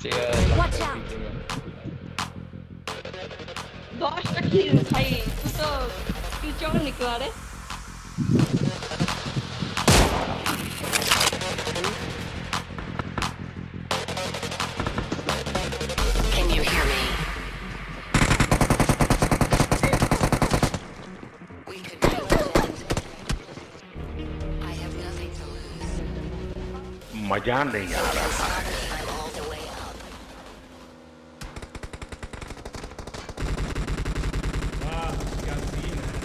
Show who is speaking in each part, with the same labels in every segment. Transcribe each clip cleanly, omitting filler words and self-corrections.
Speaker 1: Watch out!
Speaker 2: 10টা কিল ভাই, তুই তো কিল চোর নিকলা রে।
Speaker 1: Can you hear me? We could be friends. I have nothing to lose.
Speaker 3: मजा नहीं आ रहा है।
Speaker 1: I'm all the way up.
Speaker 4: वाह क्या सीन है।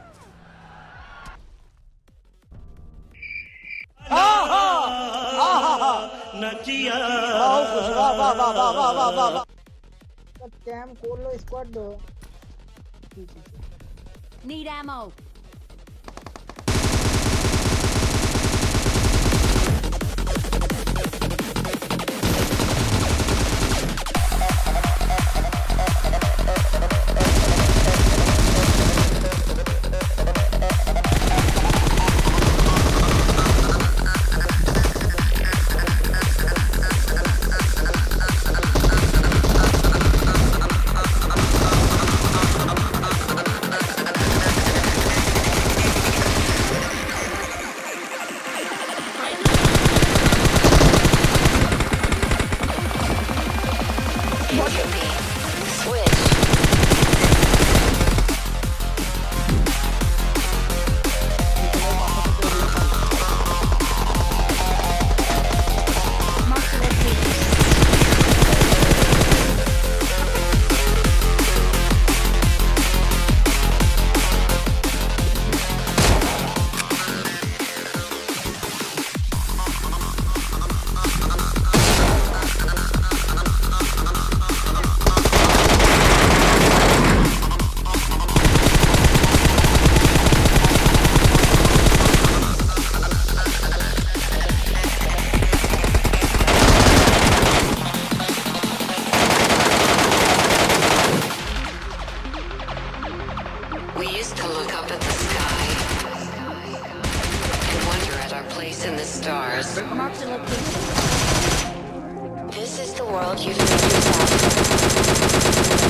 Speaker 4: नचिया
Speaker 5: कैम खोल लो, स्क्वाड दो।
Speaker 1: Need ammo. Switch. Mark the location. We used to look up at the sky and wonder at our place in the stars.
Speaker 2: Mark the location.
Speaker 1: This is the world you've made yourself.